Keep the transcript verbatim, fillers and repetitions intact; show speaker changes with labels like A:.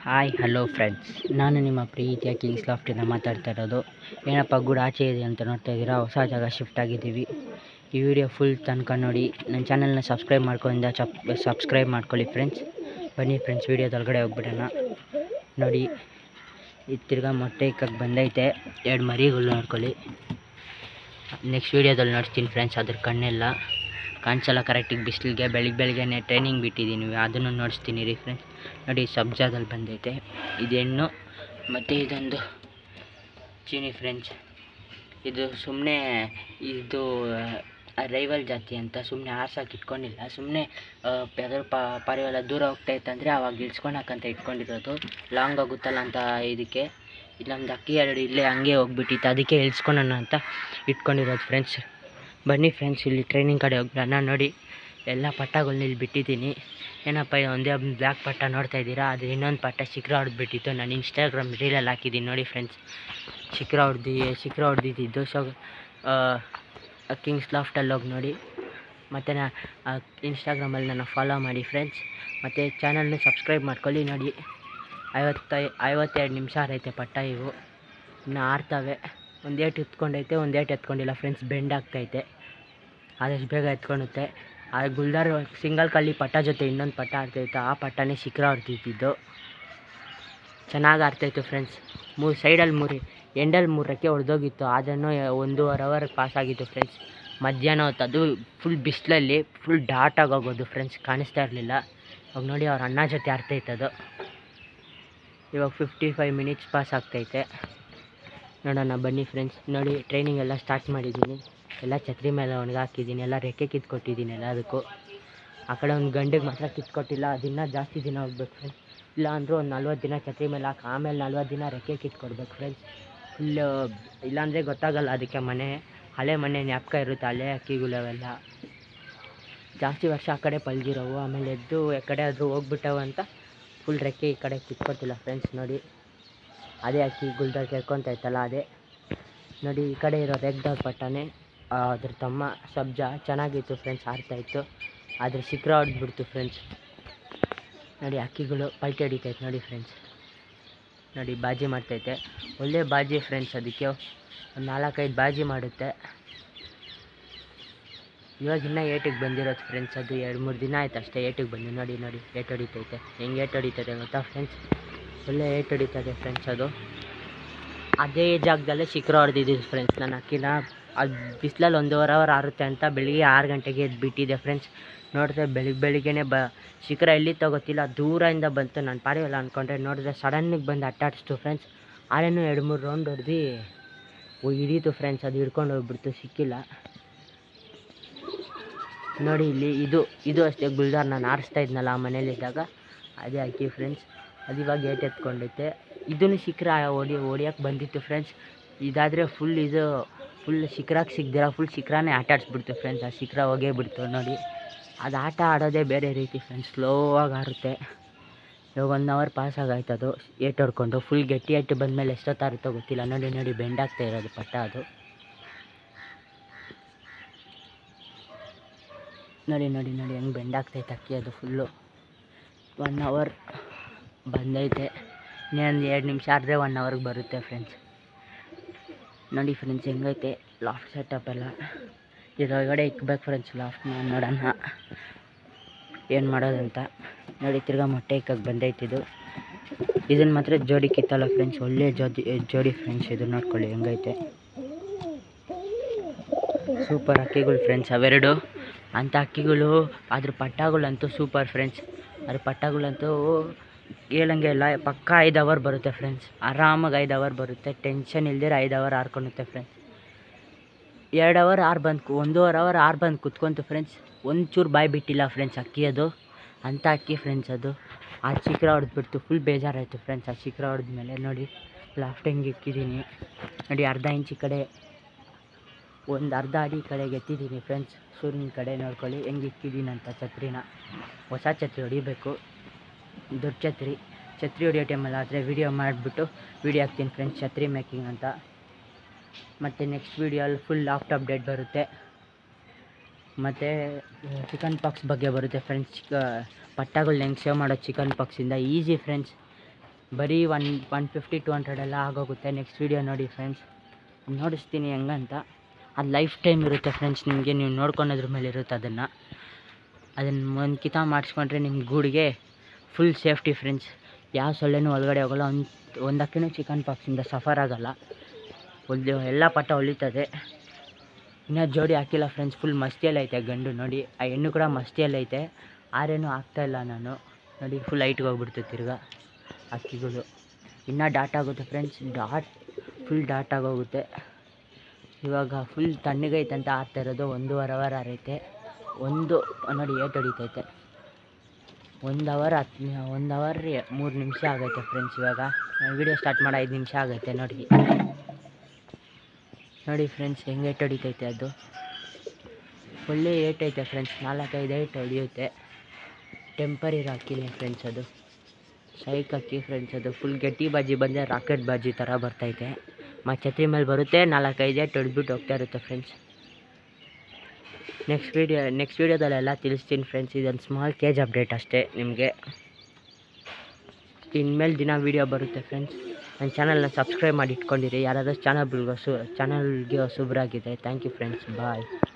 A: Hi hello friends, ನಾನು ನಿಮ್ಮ ಪ್ರೀತಿಯ ಕಿಂಗ್ಸ್ ಲಾಫ್ಟಿಂದ ಮಾತಾಡ್ತಾ ಇರೋದು. ಏನಪ್ಪ ಗೂಡು ಆಚೆ ಇದೆ ಅಂತ ನೋಡ್ತಾ ಇದ್ದೀರಾ, ಹೊಸ ಜಾಗ ಶಿಫ್ಟ್ ಆಗಿದ್ದೀವಿ. ಈ ವಿಡಿಯೋ ಫುಲ್ ತನಕ ನೋಡಿ. ನನ್ನ ಚಾನಲ್ನ ಸಬ್ಸ್ಕ್ರೈಬ್ ಮಾಡ್ಕೊಂಡಿಂದ ಚಪ್ ಸಬ್ಸ್ಕ್ರೈಬ್ ಮಾಡ್ಕೊಳ್ಳಿ ಫ್ರೆಂಡ್ಸ್. ಬನ್ನಿ ಫ್ರೆಂಡ್ಸ್, ವೀಡಿಯೋದೊಳಗಡೆ ಹೋಗ್ಬಿಡೋಣ. ನೋಡಿ, ಈ ತಿರ್ಗಾ ಮೊಟ್ಟೆ ಇಕ್ಕಕ್ಕೆ ಬಂದೈತೆ. ಎರಡು ಮರಿಗಳು ನೋಡ್ಕೊಳ್ಳಿ. ನೆಕ್ಸ್ಟ್ ವೀಡಿಯೋದಲ್ಲಿ ನೋಡ್ತೀನಿ ಫ್ರೆಂಡ್ಸ್. ಅದ್ರ ಕಣ್ಣೆಲ್ಲ ಕಾಣಿಸಲ್ಲ ಕರೆಕ್ಟಿಗೆ ಬಿಸಿಲಿಗೆ. ಬೆಳಿಗ್ಗೆ ಬೆಳಿಗ್ಗೆ ಟ್ರೈನಿಂಗ್ ಬಿಟ್ಟಿದ್ದೀನಿ, ಅದನ್ನು ನೋಡಿಸ್ತೀನಿ ರೀ ಫ್ರೆಂಡ್ಸ್. ನೋಡಿ, ಸಬ್ಜಾದಲ್ಲಿ ಬಂದೈತೆ ಇದು ಹೆಣ್ಣು. ಮತ್ತು ಇದೊಂದು ಚೀನಿ ಫ್ರೆಂಡ್ಸ್. ಇದು ಸುಮ್ಮನೆ ಇದು ರೈವಲ್ ಜಾತಿ ಅಂತ ಸುಮ್ಮನೆ ಆರ್ಸೋಕೆ ಇಟ್ಕೊಂಡಿಲ್ಲ. ಸುಮ್ಮನೆ ಪೆದರ್ ಪಾರಿವಾಳ ದೂರ ಹೋಗ್ತಾಯಿತ್ತಂದರೆ ಆವಾಗ ಇಳಿಸ್ಕೊಳಕ್ಕಂತ ಇಟ್ಕೊಂಡಿರೋದು. ಲಾಂಗ್ ಆಗುತ್ತಲ್ಲ ಅಂತ ಇದಕ್ಕೆ. ಇಲ್ಲೊಂದು ಅಕ್ಕಿ ಎರಡು ಇಲ್ಲೇ ಹಂಗೆ ಹೋಗ್ಬಿಟ್ಟಿತ್ತು, ಅದಕ್ಕೆ ಇಳಿಸ್ಕೊಳೋಣ ಅಂತ ಇಟ್ಕೊಂಡಿರೋದು ಫ್ರೆಂಡ್ಸ್. ಬನ್ನಿ ಫ್ರೆಂಡ್ಸ್, ಇಲ್ಲಿ ಟ್ರೈನಿಂಗ್ ಕಡೆ ಹೋಗ್ಬಿಡೋಣ. ನೋಡಿ, ಎಲ್ಲ ಪಟ್ಟಗಳನ್ನ ಇಲ್ಲಿ ಬಿಟ್ಟಿದ್ದೀನಿ. ಏನಪ್ಪ ಒಂದೇ ಒಂದು ಬ್ಲ್ಯಾಕ್ ಪಟ್ಟ ನೋಡ್ತಾ ಇದ್ದೀರಾ, ಅದು ಇನ್ನೊಂದು ಪಟ್ಟ ಶಿಖರ ಹೊಡೆದ್ಬಿಟ್ಟಿತ್ತು. ನಾನು ಇನ್ಸ್ಟಾಗ್ರಾಮ್ ರೀಲಲ್ಲಿ ಹಾಕಿದ್ದೀನಿ ನೋಡಿ ಫ್ರೆಂಡ್ಸ್. ಶಿಖರ ಹೊಡೆದು ಶಿಖರ ಹೊಡೆದಿದ್ದು ಸೊ ಕಿಂಗ್ಸ್ ಲಾಫ್ಟಲ್ಲಿ ಹೋಗಿ ನೋಡಿ. ಮತ್ತು ನಾ ಇನ್ಸ್ಟಾಗ್ರಾಮಲ್ಲಿ ನನ್ನ ಫಾಲೋ ಮಾಡಿ ಫ್ರೆಂಡ್ಸ್. ಮತ್ತು ಚಾನಲ್ನ ಸಬ್ಸ್ಕ್ರೈಬ್ ಮಾಡ್ಕೊಳ್ಳಿ. ನೋಡಿ, ಐವತ್ತೈ ಐವತ್ತೆರಡು ನಿಮಿಷ ಆರೈತೆ ಪಟ್ಟ. ಇವು ಇನ್ನು ಆರ್ತವೆ. ಒಂದು ಏಟು ಎತ್ಕೊಂಡೈತೆ, ಒಂದು ಏಟು ಎತ್ಕೊಂಡಿಲ್ಲ ಫ್ರೆಂಡ್ಸ್. ಬೆಂಡ್ ಆಗ್ತೈತೆ, ಆದಷ್ಟು ಬೇಗ ಎತ್ಕೊಳುತ್ತೆ. ಆ ಗುಲ್ದಾರ್ ಸಿಂಗಲ್ ಕಲ್ಲಿ ಪಟ್ಟ ಜೊತೆ ಇನ್ನೊಂದು ಪಟ್ಟ ಆಡ್ತಾಯಿತ್ತು, ಆ ಪಟ್ಟನೇ ಶಿಖರ ಹೊಡ್ತಿದ್ದು. ಚೆನ್ನಾಗಿ ಆಡ್ತಾಯಿತ್ತು ಫ್ರೆಂಡ್ಸ್. ಮೂರು ಸೈಡಲ್ಲಿ ಮೂರು ಎಂಡಲ್ಲಿ ಮೂರು ರೆಕ್ಕೆ ಹೊಡೆದೋಗಿತ್ತು. ಅದನ್ನು ಒಂದೂವರೆ ಅವರ್ ಪಾಸ್ ಆಗಿತ್ತು ಫ್ರೆಂಡ್ಸ್. ಮಧ್ಯಾಹ್ನ ಹೊತ್ತು ಅದು ಫುಲ್ ಬಿಸಿಲಲ್ಲಿ ಫುಲ್ ಡಾಟಾಗಿ ಹೋಗೋದು ಫ್ರೆಂಡ್ಸ್, ಕಾಣಿಸ್ತಾ ಇರಲಿಲ್ಲ. ಅವಾಗ ನೋಡಿ, ಅವ್ರ ಅಣ್ಣ ಜೊತೆ ಆಡ್ತಾಯಿತ್ತದು. ಇವಾಗ ಫಿಫ್ಟಿ ಫೈವ್ ಮಿನಿಟ್ಸ್ ಪಾಸ್ ಆಗ್ತೈತೆ. ನೋಡೋಣ ಬನ್ನಿ ಫ್ರೆಂಡ್ಸ್. ನೋಡಿ, ಟ್ರೈನಿಂಗ್ ಎಲ್ಲ ಸ್ಟಾರ್ಟ್ ಮಾಡಿದ್ದೀನಿ. ಎಲ್ಲ ಛತ್ರಿ ಮೇಲೆ ಒಣಗಾಕಿದ್ದೀನಿ, ಎಲ್ಲ ರೆಕ್ಕೆ ಕಿತ್ಕೊಟ್ಟಿದ್ದೀನಿ ಎಲ್ಲದಕ್ಕೂ. ಆ ಕಡೆ ಒಂದು ಗಂಡಿಗೆ ಮಾತ್ರ ಕಿತ್ಕೊಟ್ಟಿಲ್ಲ, ಅದನ್ನು ಜಾಸ್ತಿ ದಿನ ಹೋಗ್ಬೇಕು ಫ್ರೆಂಡ್ಸ್. ಇಲ್ಲ ಅಂದರೂ ಒಂದು ನಲ್ವತ್ತು ದಿನ ಛತ್ರಿ ಮೇಲೆ ಹಾಕಿ ಆಮೇಲೆ ನಲ್ವತ್ತು ದಿನ ರೆಕ್ಕೆ ಕಿತ್ಕೊಡ್ಬೇಕು ಫ್ರೆಂಡ್ಸ್. ಫುಲ್ಲು ಇಲ್ಲಾಂದರೆ ಗೊತ್ತಾಗಲ್ಲ. ಅದಕ್ಕೆ ಮನೆ ಹಳೆ ಮನೆ ಜ್ಞಾಪಕ ಇರುತ್ತೆ, ಹಳೆ ಅಕ್ಕಿಗಳವೆಲ್ಲ ಜಾಸ್ತಿ ವರ್ಷ ಆ ಕಡೆ ಪಲ್ದಿರೋವು. ಆಮೇಲೆ ಎದ್ದು ಆ ಕಡೆ ಆದರೂ ಹೋಗ್ಬಿಟ್ಟವು ಅಂತ ಫುಲ್ ರೆಕ್ಕೆ ಈ ಕಡೆ ಕಿತ್ಕೊಟ್ಟಿಲ್ಲ ಫ್ರೆಂಡ್ಸ್. ನೋಡಿ, ಅದೇ ಅಕ್ಕಿ ಗುಲ್ದಾಗ ಕೇಳ್ಕೊತಾ ಇತ್ತಲ್ಲ ಅದೇ. ನೋಡಿ, ಈ ಕಡೆ ಇರೋ ರೆಗ್ದಾಗ ಪಟ್ಟನೆ ಅದ್ರ ತಮ್ಮ ಸಬ್ಜಾ ಚೆನ್ನಾಗಿತ್ತು ಫ್ರೆಂಡ್ಸ್, ಆಡ್ತಾಯಿತ್ತು. ಆದರೆ ಶಿಖರ ಹೊಡೆದ್ಬಿಡ್ತು ಫ್ರೆಂಡ್ಸ್. ನೋಡಿ, ಅಕ್ಕಿಗಳು ಪಲ್ಟಿ ಹೊಡಿತೈತೆ ನೋಡಿ ಫ್ರೆಂಡ್ಸ್. ನೋಡಿ, ಬಾಜಿ ಮಾಡ್ತೈತೆ. ಒಳ್ಳೆ ಬಾಜಿ ಫ್ರೆಂಡ್ಸ್. ಅದಕ್ಕೆ ಒಂದು ನಾಲ್ಕೈದು ಬಾಜಿ ಮಾಡುತ್ತೆ. ಇವಾಗ ಇನ್ನೂ ಏಟಿಗೆ ಬಂದಿರೋದು ಫ್ರೆಂಡ್ಸ್. ಅದು ಎರಡು ಮೂರು ದಿನ ಆಯ್ತು ಅಷ್ಟೇ ಏಟಿಗೆ ಬಂದು. ನೋಡಿ ನೋಡಿ ಏಟು ಹೊಡಿತೈತೆ, ಹೆಂಗೆ ಏಟು ಹೊಡಿತೈತೆ ಗೊತ್ತಾ ಫ್ರೆಂಡ್ಸ್. ಒಳ್ಳೆ ಏಟು ಹೊಡಿತದೆ ಫ್ರೆಂಡ್ಸ್. ಅದು ಅದೇ ಜಾಗದಲ್ಲೇ ಶಿಖರ ಹೊಡೆದಿದ್ದೀವಿ ಫ್ರೆಂಡ್ಸ್. ನಾನು ಅಕ್ಕಿನ ಅದು ಬಿಸಿಲಲ್ಲಿ ಒಂದೂವರೆ ಅವರ್ ಆರುತ್ತೆ ಅಂತ ಬೆಳಿಗ್ಗೆ ಆರು ಗಂಟೆಗೆ ಎದ್ದು ಬಿಟ್ಟಿದ್ದೆ ಫ್ರೆಂಡ್ಸ್. ನೋಡಿದ್ರೆ ಬೆಳಿಗ್ಗೆ ಬೆಳಿಗ್ಗೆನೇ ಬ ಶಿಖರ ಎಲ್ಲಿ ತಗೋತಿಲ್ಲ, ದೂರದಿಂದ ಬಂತು. ನಾನು ಪಾರಿವಲ್ಲ ಅಂದ್ಕೊಂಡ್ರೆ ನೋಡಿದ್ರೆ ಸಡನ್ನಿಗೆ ಬಂದು ಅಟ್ಟಾಡಿಸ್ತು ಫ್ರೆಂಡ್ಸ್. ಆಳೇನೂ ಎರಡು ಮೂರು ರೌಂಡ್ ಹೊಡೆದು ಹಿಡೀತು ಫ್ರೆಂಡ್ಸ್. ಅದು ಹಿಡ್ಕೊಂಡು ಹೋಗ್ಬಿಡ್ತು, ಸಿಕ್ಕಿಲ್ಲ. ನೋಡಿ, ಇಲ್ಲಿ ಇದು ಇದು ಅಷ್ಟೇ ಗುಲ್ದಾರ್ ನಾನು ಆರಿಸ್ತಾ ಇದ್ನಲ್ಲ ಆ ಮನೇಲಿದ್ದಾಗ, ಅದೇ ಹಾಕಿ ಫ್ರೆಂಡ್ಸ್. ಅದು ಇವಾಗ ಏಟು ಎತ್ಕೊಂಡೈತೆ. ಇದನ್ನು ಶಿಖರ ಹೊಡಿ ಹೊಡಿಯೋಕ್ಕೆ ಬಂದಿತ್ತು ಫ್ರೆಂಡ್ಸ್. ಇದಾದರೆ ಫುಲ್ ಇದು ಫುಲ್ ಶಿಖರಕ್ಕೆ ಸಿಗ್ದಿರ ಫುಲ್ ಶಿಖರನೇ ಆಟ ಆಡಿಸ್ಬಿಡ್ತು ಫ್ರೆಂಡ್ಸ್. ಆ ಶಿಖರ ಹೋಗೇ ಬಿಡ್ತು. ನೋಡಿ, ಅದು ಆಟ ಆಡೋದೇ ಬೇರೆ ರೀತಿ ಫ್ರೆಂಡ್ಸ್, ಸ್ಲೋವಾಗಿ ಆರುತ್ತೆ. ಇವಾಗ ಒನ್ ಅವರ್ ಪಾಸ್ ಆಗೈತೆ. ಅದು ಏಟು ಹೊಡ್ಕೊಂಡು ಫುಲ್ ಗಟ್ಟಿ ಏಟು ಬಂದಮೇಲೆ ಎಷ್ಟೊತ್ತಾರುತ್ತೋ ಗೊತ್ತಿಲ್ಲ. ನೋಡಿ ನೋಡಿ ಬೆಂಡ್ ಆಗ್ತಾ ಇರೋದು ಪಟ್ಟ. ಅದು ನೋಡಿ ನೋಡಿ ನೋಡಿ ಹೆಂಗೆ ಬೆಂಡ್ ಆಗ್ತೈತೆ ಅಕ್ಕಿ. ಅದು ಫುಲ್ಲು ಒನ್ ಅವರ್ ಬಂದೈತೆ. ಇನ್ನೊಂದು ಎರಡು ನಿಮಿಷ ಆದರೆ ಒನ್ ಅವರ್ಗೆ ಬರುತ್ತೆ ಫ್ರೆಂಡ್ಸ್. ನೋಡಿ ಫ್ರೆಂಡ್ಸ್ ಹೆಂಗೈತೆ ಲಾಫ್ಟ್ ಸೆಟಪ್ ಎಲ್ಲ. ಇದರೊಳಗಡೆ ಇಕ್ಬೇಕು ಫ್ರೆಂಡ್ಸ್ ಲಾಫ್ಟ್ನ. ನೋಡೋಣ ಏನು ಮಾಡೋದಂತ. ನೋಡಿ, ತಿರ್ಗಾ ಮೊಟ್ಟೆ ಇಕ್ಕಕ್ಕೆ ಬಂದೈತಿದು. ಇದನ್ನು ಮಾತ್ರ ಜೋಡಿ ಕಿತ್ತಲ್ಲ ಫ್ರೆಂಡ್ಸ್, ಒಳ್ಳೆ ಜೋಡಿ ಜೋಡಿ ಫ್ರೆಂಡ್ಸ್. ಇದು ನೋಡ್ಕೊಳ್ಳಿ ಹೆಂಗೈತೆ, ಸೂಪರ್ ಅಕ್ಕಿಗಳು ಫ್ರೆಂಡ್ಸ್ ಅವೆರಡು. ಅಂಥ ಅಕ್ಕಿಗಳು. ಅದ್ರ ಪಟ್ಟಗಳಂತೂ ಸೂಪರ್ ಫ್ರೆಂಡ್ಸ್. ಅದ್ರ ಪಟ್ಟಗಳಂತೂ ಹೇಳಂಗೆ ಇಲ್ಲ, ಪಕ್ಕ ಐದು ಅವರ್ ಬರುತ್ತೆ ಫ್ರೆಂಡ್ಸ್. ಆರಾಮಾಗಿ ಐದು ಅವರ್ ಬರುತ್ತೆ, ಟೆನ್ಷನ್ ಇಲ್ದಿರ ಐದು ಅವರ್ ಆರ್ಕೊಳುತ್ತೆ ಫ್ರೆಂಡ್ಸ್. ಎರಡು ಅವರ್ ಆರು ಬಂದು ಒಂದೂವರೆ ಅವರ್ ಆರು ಬಂದು ಕುತ್ಕೊಂತು ಫ್ರೆಂಡ್ಸ್. ಒಂಚೂರು ಬಾಯಿ ಬಿಟ್ಟಿಲ್ಲ ಫ್ರೆಂಡ್ಸ್ ಅಕ್ಕಿ. ಅದು ಅಂಥ ಅಕ್ಕಿ ಫ್ರೆಂಡ್ಸ್. ಅದು ಆ ಶಿಖರ ಹೊಡೆದ್ಬಿಡ್ತು, ಫುಲ್ ಬೇಜಾರಾಯಿತು ಫ್ರೆಂಡ್ಸ್. ಆ ಶಿಖರ ಹೊಡೆದ್ಮೇಲೆ ನೋಡಿ ಲಾಫ್ಟ್ ಹೆಂಗೆ ಇಕ್ಕಿದ್ದೀನಿ. ನೋಡಿ, ಅರ್ಧ ಇಂಚಿ ಕಡೆ ಒಂದು ಅರ್ಧ ಅಡಿ ಕಡೆಗೆ ಎತ್ತಿದ್ದೀನಿ ಫ್ರೆಂಡ್ಸ್. ಸೂರ್ಯನ ಕಡೆ ನೋಡ್ಕೊಳ್ಳಿ ಹೆಂಗೆ ಇಕ್ಕಿದ್ದೀನಿ ಅಂತ ಛತ್ರಿನ. ಹೊಸ ಛತ್ರಿ ಹೊಡಿಬೇಕು, ದೊಡ್ಡ ಛತ್ರಿ. ಛತ್ರಿ ಹೊಡಿಯೋ ಟೈಮಲ್ಲಿ ಆದರೆ ವೀಡಿಯೋ ಮಾಡಿಬಿಟ್ಟು ವೀಡಿಯೋ ಹಾಕ್ತೀನಿ ಫ್ರೆಂಡ್ಸ್, ಛತ್ರಿ ಮೇಕಿಂಗ್ ಅಂತ. ಮತ್ತು ನೆಕ್ಸ್ಟ್ ವೀಡಿಯೋಲ್ಲಿ ಫುಲ್ ಲಾಫ್ಟ್ ಅಪ್ಡೇಟ್ ಬರುತ್ತೆ. ಮತ್ತು ಚಿಕನ್ ಪಾಕ್ಸ್ ಬಗ್ಗೆ ಬರುತ್ತೆ ಫ್ರೆಂಡ್ಸ್. ಚಿಕ ಪಟ್ಟಗಳನ್ನ ಹೆಂಗೆ ಸೇವ್ ಮಾಡೋದು ಚಿಕನ್ ಪಾಕ್ಸಿಂದ ಈಸಿ ಫ್ರೆಂಡ್ಸ್. ಬರೀ one one fifty to hundred ಎಲ್ಲ ಆಗೋಗುತ್ತೆ. ನೆಕ್ಸ್ಟ್ ವೀಡಿಯೋ ನೋಡಿ ಫ್ರೆಂಡ್ಸ್, ನೋಡಿಸ್ತೀನಿ ಹೆಂಗಂತ. ಅದು ಲೈಫ್ ಟೈಮ್ ಇರುತ್ತೆ ಫ್ರೆಂಡ್ಸ್, ನಿಮಗೆ ನೀವು ನೋಡ್ಕೊಳೋದ್ರ ಮೇಲೆ ಇರುತ್ತೆ. ಅದನ್ನು ಅದನ್ನು ಒಂದು ಕಿತ ಮಾಡಿಸ್ಕೊಂಡ್ರೆ ನಿಮ್ಮ ಗೂಡಿಗೆ ಫುಲ್ ಸೇಫ್ಟಿ ಫ್ರೆಂಡ್ಸ್. ಯಾವ ಸೊಳ್ಳೆನೂ ಒಳಗಡೆ ಹೋಗೋಲ್ಲ. ಒಂದು ಒಂದು ಹಕ್ಕಿನೂ ಚಿಕನ್ ಪಾಕ್ಸಿಂದ ಸಫರ್ ಆಗೋಲ್ಲ. ಒಂದು ಎಲ್ಲ ಪಟ್ಟ ಹೊಳಿತದೆ. ಇನ್ನೂ ಜೋಡಿ ಹಾಕಿಲ್ಲ ಫ್ರೆಂಡ್ಸ್, ಫುಲ್ ಮಸ್ತಿಯಲ್ಲೈತೆ ಗಂಡು. ನೋಡಿ ಆ ಹೆಣ್ಣು ಕೂಡ ಮಸ್ತಿಯಲ್ಲೈತೆ. ಆರೇನು ಆಗ್ತಾಯಿಲ್ಲ ನಾನು. ನೋಡಿ ಫುಲ್ ಹೈಟ್ಗೆ ಹೋಗ್ಬಿಡ್ತು ತಿರ್ಗಾ ಹಕ್ಕಿಗಳು. ಇನ್ನೂ ಡಾಟ್ ಆಗುತ್ತೆ ಫ್ರೆಂಡ್ಸ್, ಡಾಟ್ ಫುಲ್ ಡಾಟ್ ಆಗೋಗುತ್ತೆ. ಇವಾಗ ಫುಲ್ ತಣ್ಣಗೈತೆ ಅಂತ ಆಡ್ತಾ ಇರೋದು. ಒಂದೂವರೆ ಅವರ್ ಆರೈತೆ. ಒಂದು ನೋಡಿ ಏಟ್ ಹೊಡಿತೈತೆ. ಒಂದು ಅವರ್ ಹತ್ತು ಒಂದು ಅವರ್ ಮೂರು ನಿಮಿಷ ಆಗೈತೆ ಫ್ರೆಂಡ್ಸ್. ಇವಾಗ ವಿಡಿಯೋ ಸ್ಟಾರ್ಟ್ ಮಾಡಿ ಐದು ನಿಮಿಷ ಆಗೈತೆ. ನೋಡಿ ನೋಡಿ ಫ್ರೆಂಡ್ಸ್ ಹೆಂಗೆ ಏಟ್ ಹೊಡಿತೈತೆ. ಅದು ಒಳ್ಳೆ ಏಟ್ ಐತೆ ಫ್ರೆಂಡ್ಸ್, ನಾಲ್ಕೈದು ಏಟ್ ಹೊಡಿಯುತ್ತೆ. ಟೆಂಪರ್ ಇರೋ ಅಕ್ಕಿನೇ ಫ್ರೆಂಡ್ಸ್ ಅದು, ಸೈಕ್ ಅಕ್ಕಿ ಫ್ರೆಂಡ್ಸ್. ಅದು ಫುಲ್ ಗಟ್ಟಿ ಬಾಜಿ ಬಂದರೆ ರಾಕೆಟ್ ಬಾಜಿ ಥರ ಬರ್ತೈತೆ. ಮತ್ತು ಛತ್ರಿ ಮೇಲೆ ಬರುತ್ತೆ, ನಾಲ್ಕೈದು ಏಟ್ ಹೊಡೆದ್ಬಿಟ್ಟು ಹೋಗ್ತಾ ಇರುತ್ತೆ ಫ್ರೆಂಡ್ಸ್. ನೆಕ್ಸ್ಟ್ ವೀಡಿಯೋ ನೆಕ್ಸ್ಟ್ ವೀಡಿಯೋದಲ್ಲೆಲ್ಲ ತಿಳಿಸ್ತೀನಿ ಫ್ರೆಂಡ್ಸ್. ಇದೊಂದು ಸ್ಮಾಲ್ ಕೇಜ್ ಅಪ್ಡೇಟ್ ಅಷ್ಟೇ ನಿಮಗೆ. ಇನ್ಮೇಲೆ ದಿನ ವೀಡಿಯೋ ಬರುತ್ತೆ ಫ್ರೆಂಡ್ಸ್. ನನ್ನ ಚಾನಲ್ನ ಸಬ್ಸ್ಕ್ರೈಬ್ ಮಾಡಿ ಇಟ್ಕೊಂಡಿರಿ. ಯಾರಾದರೂ ಚಾನಲ್ಗೆ ಹೊಸ ಚಾನಲ್ಗೆ ಹೊಸಬ್ರಾಗಿದೆ. Thank you friends, bye.